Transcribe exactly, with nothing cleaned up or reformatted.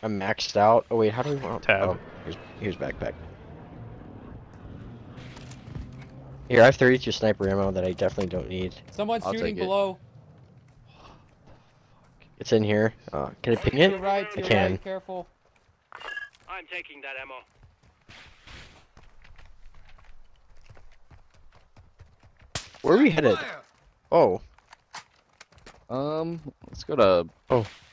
I'm maxed out. Oh wait, how do we want? Tab. Oh, here's here's backpack. Here, I have thirty-two sniper ammo that I definitely don't need. Someone's I'll shooting take it. below. It's in here. Uh, can I ping To it? your right, to I your can. right, careful. I'm taking that ammo. Where are we headed? Oh, Um, let's go to oh,